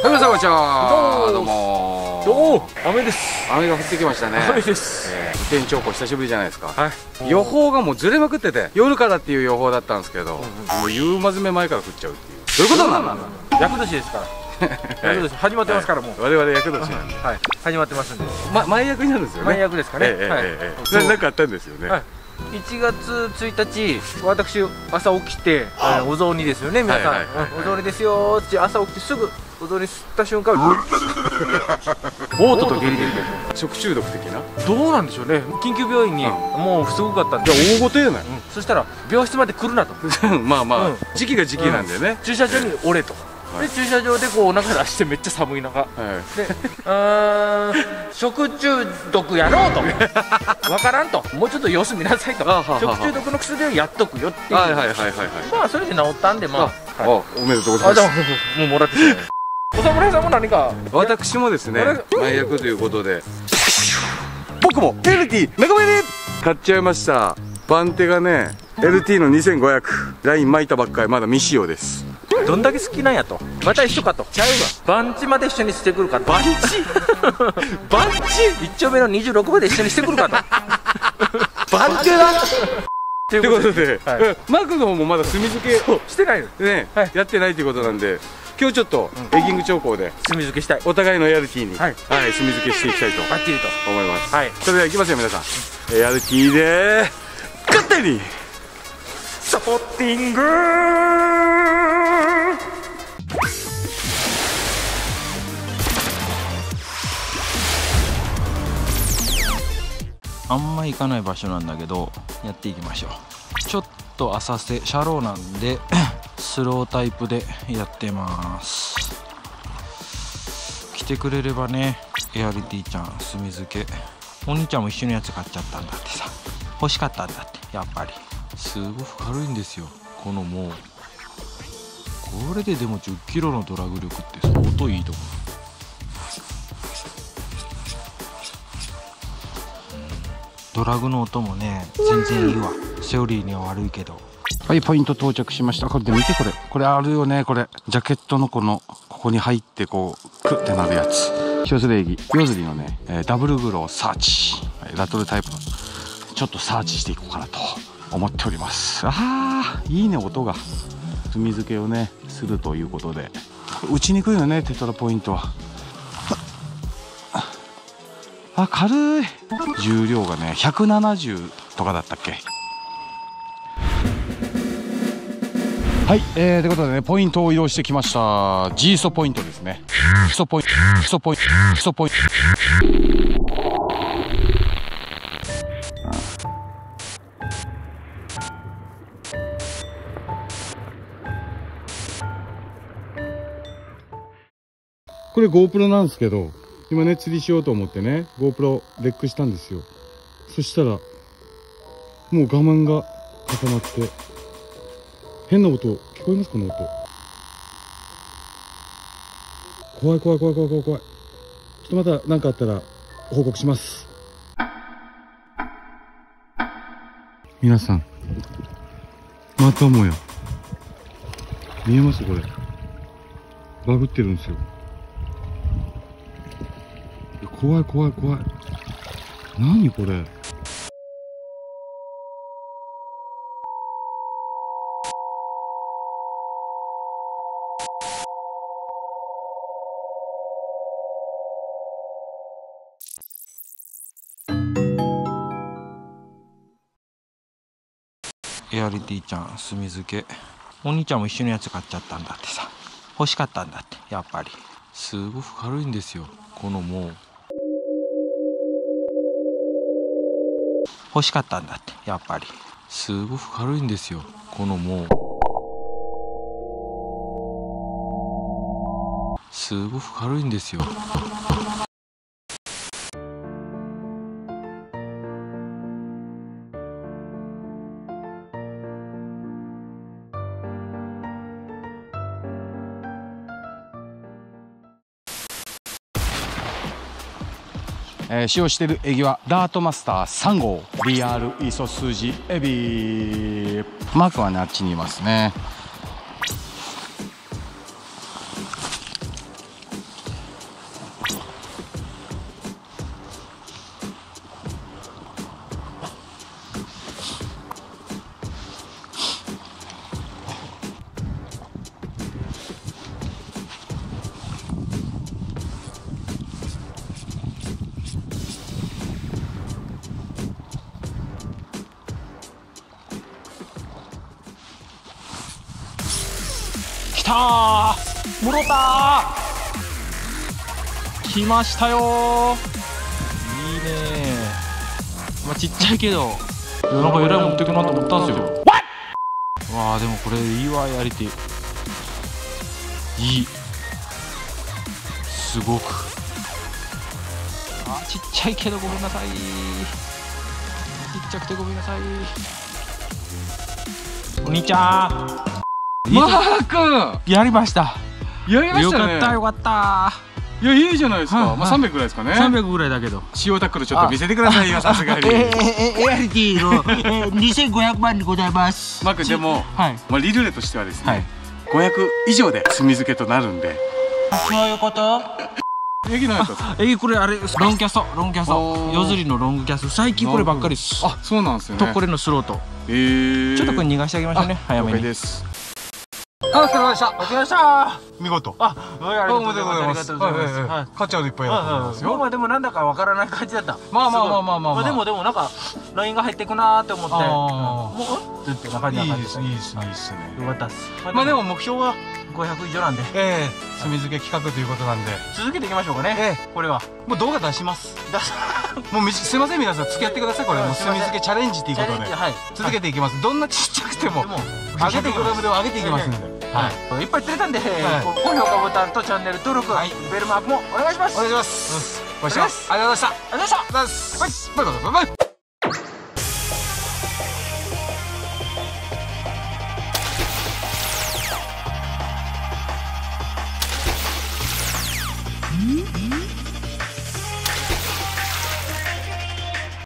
皆さんこんにちは。どうも。 どう雨です。 雨が降ってきましたね。 雨です。 天長考久しぶりじゃないですか。 はい。 予報がもうずれまくってて、夜からっていう予報だったんですけど、もう夕まずめ前から降っちゃうっていう。どういうことなんだ。 厄年ですから。厄年始まってますからもう。 我々厄年なんで。 はい。始まってますんで。 前役になるんですよね。 前役ですかね。 なんかあったんですよね。 1月1日、私朝起きてお雑煮ですよね、皆さん。お雑煮ですよって朝起きてすぐお雑煮吸った瞬間、嘔吐と下痢で食中毒的な。 どうなんでしょうね。緊急病院にもうすごかったんで、 大ごとやない。 そしたら病室まで来るなと。 まあまあ時期が時期なんでね。 駐車場に折れと。で駐車場でこうお腹出してめっちゃ寒い中で食中毒やろうと分からんと、もうちょっと様子見なさいと、食中毒の薬をやっとくよっていう、まあそれで治ったんで、まあおめでとうございます。 もうもらってしまう。お侍さんも何か。 私もですね、前役ということで僕も LT 仲間入り買っちゃいました。番手がね LT の2500ライン巻いたばっかり、まだ未使用です。 どんだけ好きなんやと。また一緒かと。ちゃうわ。番地まで一緒にしてくるかと。番地番地一丁目の26まで一緒にしてくるかと。番手だということで、マークの方もまだ墨付けしてないのね、やってないということなんで、今日ちょっとエギング兆候で墨付けしたい。 お互いのLTに墨付けしていきたいとバッチリと思います。それではいきますよ皆さん。LT で勝手にサポッティング。 あんま行かない場所なんだけどやっていきましょう。ちょっと浅瀬シャローなんでスロータイプでやってます。来てくれればね、ART ちゃん墨付け、お兄ちゃんも一緒のやつ買っちゃったんだってさ。欲しかったんだって。やっぱりすごく軽いんですよ。このもうこれででも10キロのドラグ力って相当いいと思う。ドラグの音もね全然いいわ。セオリーには悪いけど。はい、ポイント到着しました。これで見て、これあるよね。これジャケットのここに入ってこうクッてなるやつ。塩釣りエギ夜釣りのね、ダブルグローサーチ、ラトルタイプのちょっとサーチしていこうかなと思っております。いいね音が。墨付けをねするということで打ちにくいよね、テトラポイントは。軽い。重量がね170とかだったっけ。はい、ということでね、ポイントを移動してきました。G ストポイントですね。基礎ポイント。これ GoPro なんですけど、今ね釣りしようと思ってね GoPro レックしたんですよ。そしたらもう我慢が固まって変な音聞こえます？この音怖い。ちょっとまた何かあったら報告します。皆さんまたもや見えます？これバグってるんですよ。怖い。何これ。ART ちゃん墨付け、お兄ちゃんも一緒のやつ買っちゃったんだってさ。欲しかったんだって。やっぱりすごく軽いんですよ。このもう欲しかったんだって。やっぱりすごく軽いんですよ。このもうすごく軽いんですよ。使用しているエギはダートマスター3号リアルイソスジエビ。マークはねあっちにいますね。 たー、もろたー、来ましたよー。いいねー。まあちっちゃいけど、いやなんかえらい持ってくなと思ったんですよ。わあでもこれいいわ、やりていい、すごく。あちっちゃいけどごめんなさい、ちっちゃくてごめんなさい。お兄ちゃん、 マー君やりました。 やりましたね。 よかったよかった。 いや、いいじゃないですか。 はいはいまあ300ぐらいですかね。 300ぐらいだけど、 塩タックルちょっと見せてくださいよ、さすがに。 ART の2500万でございます。 マー君でも、 はいまあリルレとしてはですはいね、500以上で墨付けとなるんで。 そういうこと。 駅のやつですか。 これあれロンキャスト、ロンキャスト、 おー夜釣りのロングキャスト、最近こればっかりです。 あ、そうなんですよね。 とこれのスロート、 ちょちょっとこれ逃がしてあげましょうね、早めに。 です。 あ、お疲れ様でした。お疲れ様でした。 見事。 あ、ありがとうございます。ありがとうございます。はい。 買っちゃうといっぱいだと思いますまあでもなんだかわからない感じだった。 まあまあまあまあまあまあでもなんか LINE が入ってくなーって思って、 あーもうってな感じな感じでした。 いいですね、いいですね。 よかったっす。 まあでも目標は 500以上なんで墨付け企画ということなんで、 続けていきましょうかね。これはもう動画出します。もうすいません、皆さん付き合ってください。これもう墨付けチャレンジということではい続けていきます。どんなちっちゃくてもでも上げていく 100g でも上げていきますんで、 はい。いっぱい釣れたんで、 い高評価ボタンとチャンネル登録、ベルマークもお願いします。 お願いします。ご視聴ありがとうございました。 ありがとうございました。 バイバイバイバイ。 うん